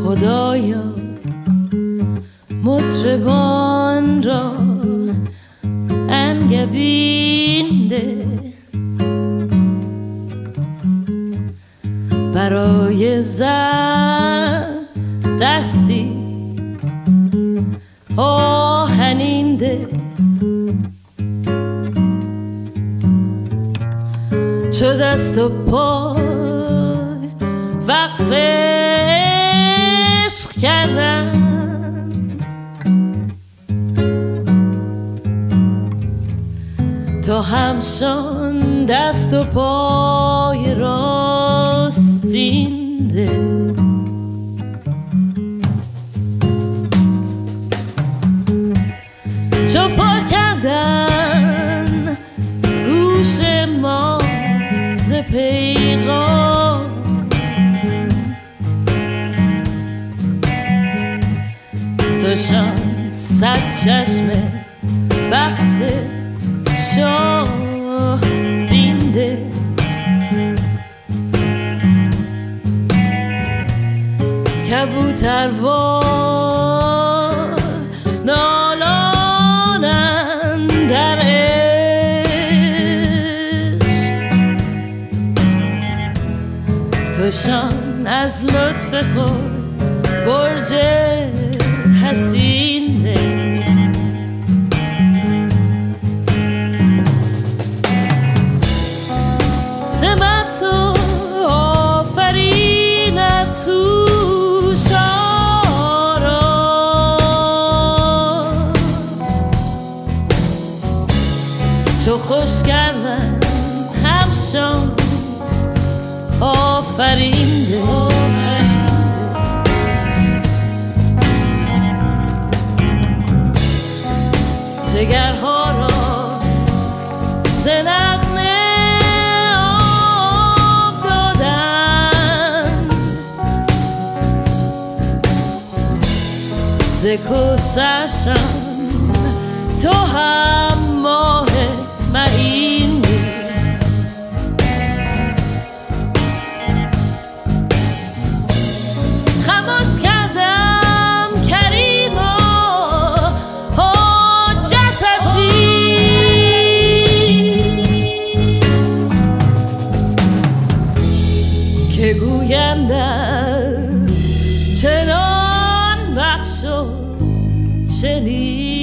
خدایا مطربان را انگبین ده، برای زن دستی آهنین ده، چو دست و پای وقف عشق کردند، تو همشان دست و پای راستین ده، چو پا کردند گوش ما ز پیغام، توشان صد چشمه وقت شاه بینده، کبوتروار نالانند در عشق، توشان از لطف خود برج حصین ده، زمت و آفرینت توشان را، چو خوش کردند همشان آفرین ده، جگرها را ز نغمه آب دادند، ز کوثرشان تو هم ماه معین، خموش کردم کریما حاجتت نیست، که گویندت چنان بخش و چنین.